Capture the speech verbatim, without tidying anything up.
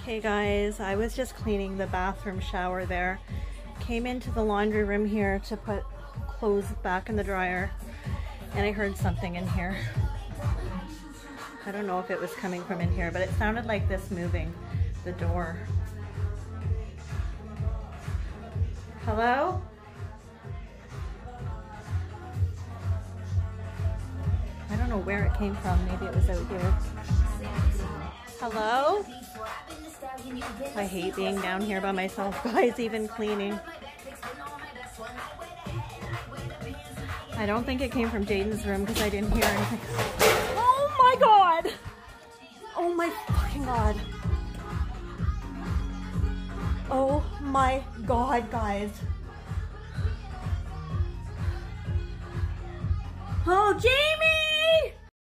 Hey guys, I was just cleaning the bathroom shower there. Came into the laundry room here to put clothes back in the dryer, and I heard something in here. I don't know if it was coming from in here, but it sounded like this moving the door. Hello? I don't know where it came from. Maybe it was out here. Hello? I hate being down here by myself, guys, even cleaning. I don't think it came from Jaden's room because I didn't hear anything. Oh my god! Oh my fucking god. Oh my god, guys. Oh, James!